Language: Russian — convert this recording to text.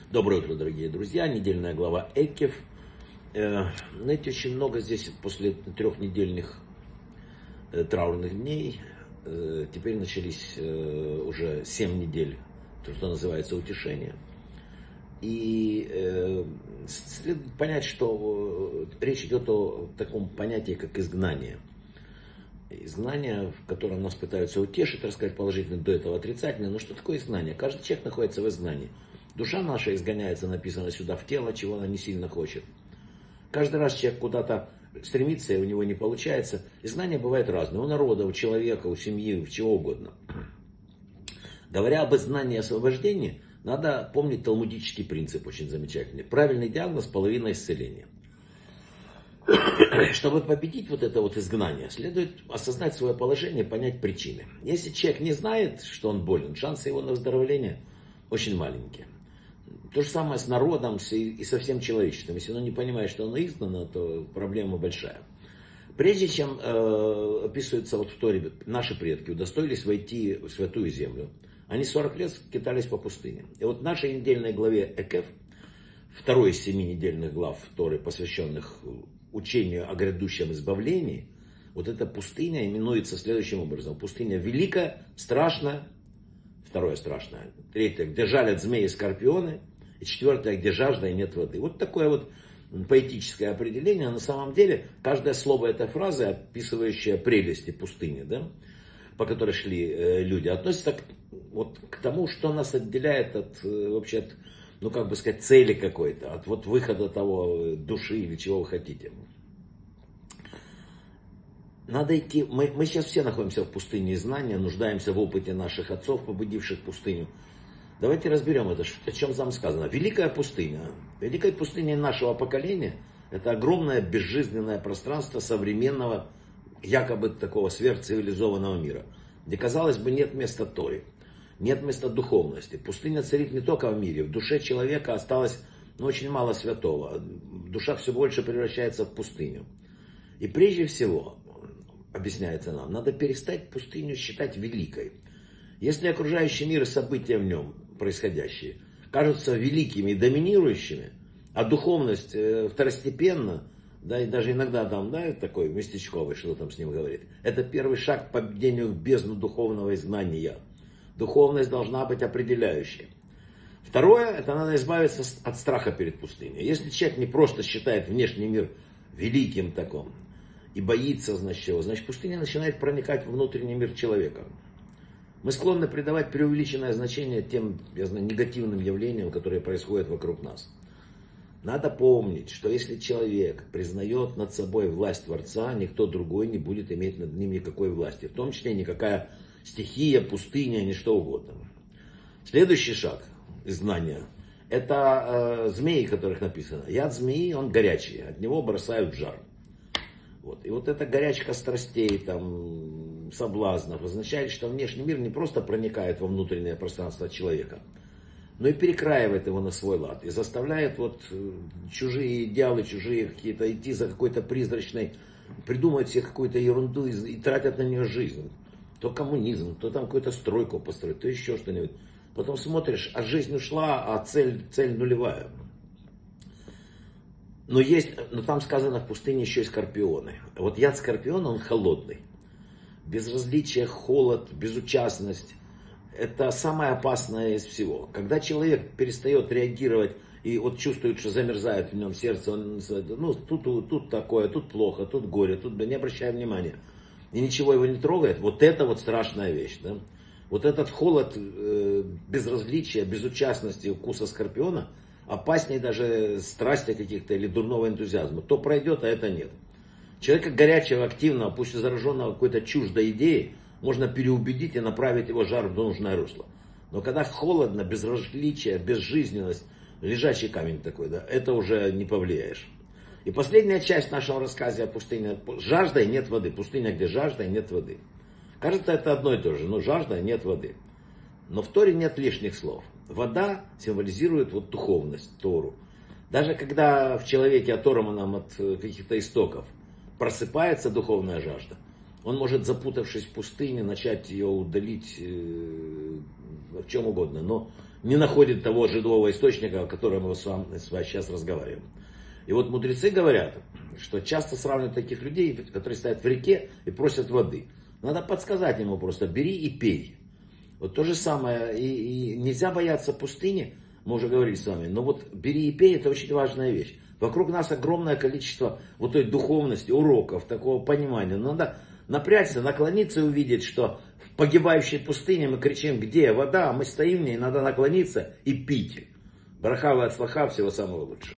Доброе утро, дорогие друзья. Недельная глава Экев. Знаете, очень много здесь после трехнедельных траурных дней. Теперь начались уже 7 недель, то, что называется утешение. И следует понять, что речь идет о таком понятии, как изгнание. Изгнание, в котором нас пытаются утешить, рассказать положительно, до этого отрицательно. Но что такое изгнание? Каждый человек находится в изгнании. Душа наша изгоняется, написано сюда, в тело, чего она не сильно хочет. Каждый раз человек куда-то стремится, и у него не получается. Изгнание бывает разное. У народа, у человека, у семьи, у чего угодно. Говоря об изгнании и освобождении, надо помнить талмудический принцип, очень замечательный. Правильный диагноз – половина исцеления. Чтобы победить вот это вот изгнание, следует осознать свое положение, понять причины. Если человек не знает, что он болен, шансы его на выздоровление очень маленькие. То же самое с народом и со всем человечеством. Если он не понимает, что оно изгнано, то проблема большая. Прежде чем описывается вот в Торе, наши предки удостоились войти в святую землю, они 40 лет скитались по пустыне. И вот в нашей недельной главе Экев, второй из 7 недельных глав Торы, посвященных учению о грядущем избавлении, вот эта пустыня именуется следующим образом. Пустыня великая, страшная, второе страшное, третье, где жалят змеи и скорпионы, и четвертое, где жажда и нет воды. Вот такое вот поэтическое определение. На самом деле, каждое слово этой фразы, описывающее прелести пустыни, да, по которой шли люди, относится к тому, что нас отделяет от, вообще, от, ну как бы сказать, цели какой-то, от вот выхода того души или чего вы хотите. Надо идти, мы сейчас все находимся в пустыне знания, нуждаемся в опыте наших отцов, побудивших пустыню. Давайте разберем это, о чем там сказано. Великая пустыня. Великая пустыня нашего поколения – это огромное безжизненное пространство современного, якобы такого сверхцивилизованного мира, где, казалось бы, нет места Торе, нет места духовности. Пустыня царит не только в мире, в душе человека осталось очень мало святого. Душа все больше превращается в пустыню. И прежде всего, объясняется нам, надо перестать пустыню считать великой. Если окружающий мир и события в нем происходящие кажутся великими и доминирующими, а духовность второстепенна, да, и даже иногда там, да, такой местечковый, что там с ним говорит, это первый шаг к победению в бездну духовного изгнания. Духовность должна быть определяющей. Второе, это надо избавиться от страха перед пустыней. Если человек не просто считает внешний мир великим таким и боится, значит, его, значит, пустыня начинает проникать в внутренний мир человека. Мы склонны придавать преувеличенное значение тем, я знаю, негативным явлениям, которые происходят вокруг нас. Надо помнить, что если человек признает над собой власть Творца, никто другой не будет иметь над ним никакой власти. В том числе никакая стихия, пустыня, ни что угодно. Следующий шаг изгнания – это змеи, которых написано. Яд змеи, он горячий, от него бросают в жар. Вот. И вот эта горячка страстей, там, соблазнов означает, что внешний мир не просто проникает во внутреннее пространство человека, но и перекраивает его на свой лад. И заставляет вот чужие идеалы, чужие какие-то идти за какой-то призрачной, придумывать себе какую-то ерунду и тратят на нее жизнь. То коммунизм, то там какую-то стройку построить, то еще что-нибудь. Потом смотришь, а жизнь ушла, а цель нулевая. Но там сказано в пустыне еще и скорпионы. Вот яд скорпиона, он холодный. Безразличие, холод, безучастность. Это самое опасное из всего. Когда человек перестает реагировать и вот чувствует, что замерзает в нем сердце, он, ну, тут такое, тут плохо, тут горе, тут не обращая внимания. И ничего его не трогает. Вот это вот страшная вещь. Да? Вот этот холод, безразличия, безучастности, укуса скорпиона опаснее даже страсти каких-то или дурного энтузиазма. То пройдет, а это нет. Человека горячего, активного, пусть и зараженного какой-то чуждой идеей, можно переубедить и направить его жар в нужное русло. Но когда холодно, безразличие, безжизненность, лежачий камень такой, да, это уже не повлияешь. И последняя часть нашего рассказа о пустыне. Жажда и нет воды. Пустыня, где жажда и нет воды. Кажется, это одно и то же, но жажда и нет воды. Но в Торе нет лишних слов. Вода символизирует вот духовность, Тору. Даже когда в человеке, оторванном от каких-то истоков, просыпается духовная жажда, он может, запутавшись в пустыне, начать ее удалить в чем угодно. Но не находит того живого источника, о котором мы с вами сейчас разговариваем. И вот мудрецы говорят, что часто сравнивают таких людей, которые стоят в реке и просят воды. Надо подсказать ему просто: бери и пей. Вот то же самое, и нельзя бояться пустыни, мы уже говорили с вами, но вот бери и пей — это очень важная вещь. Вокруг нас огромное количество вот той духовности, уроков, такого понимания. Надо напрячься, наклониться и увидеть, что в погибающей пустыне мы кричим: где вода, а мы стоим в ней, надо наклониться и пить. Браха ва ацлаха, всего самого лучшего.